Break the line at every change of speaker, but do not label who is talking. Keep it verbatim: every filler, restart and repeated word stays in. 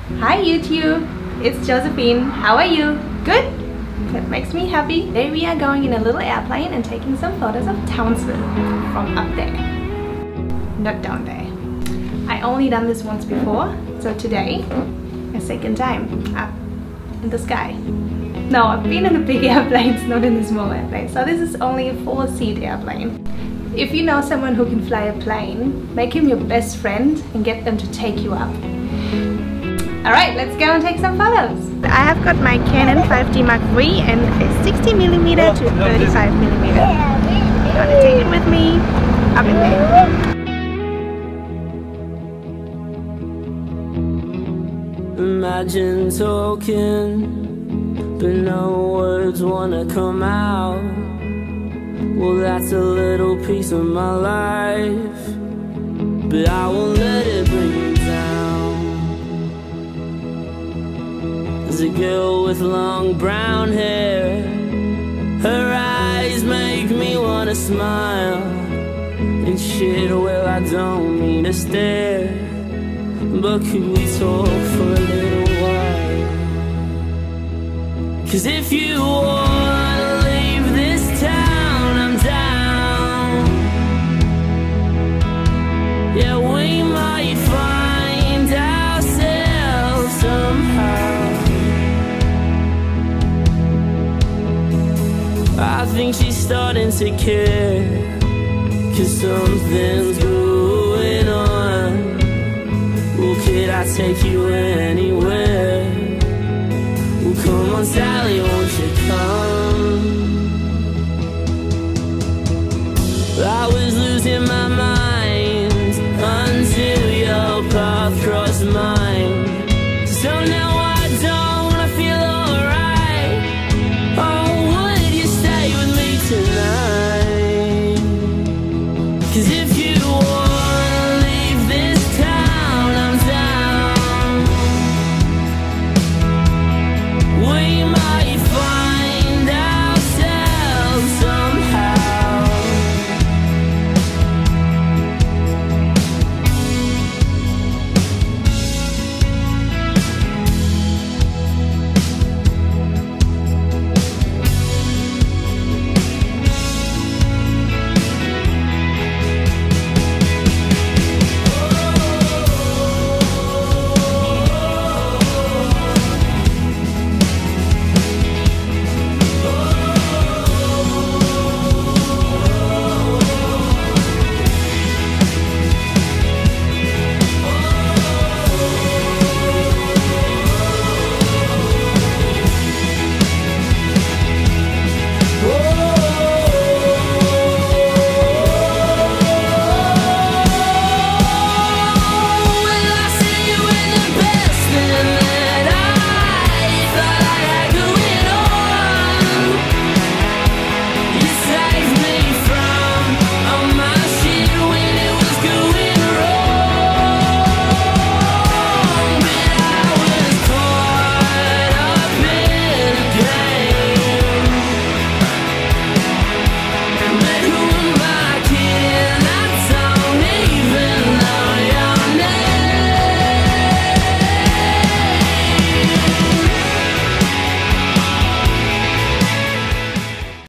Hi YouTube, it's Josephine. How are you? Good? That makes me happy. Today we are going in a little airplane and taking some photos of Townsville from up there. Not down there. I only done this once before, so today, a second time, up in the sky. No, I've been in the big airplanes, not in the small airplane. So this is only a four-seat airplane. If you know someone who can fly a plane, make him your best friend and get them to take you up. Alright, let's go and take some photos. I have got my Canon five D Mark three and a sixty millimeter to thirty-five millimeter. I'm gonna take it with me up in there.
Imagine talking, but no words wanna come out. Well, that's a little piece of my life, but I won't let it bring me down. There's a girl with long brown hair. Her eyes make me wanna smile. And shit, well, I don't mean to stare, but could we talk for a little while? 'Cause if you wanna leave this town, I'm down. Yeah, we might find ourselves somehow. I think she's starting to care, 'cause something's going on. Well, could I take you anywhere? Well, come on, Sally.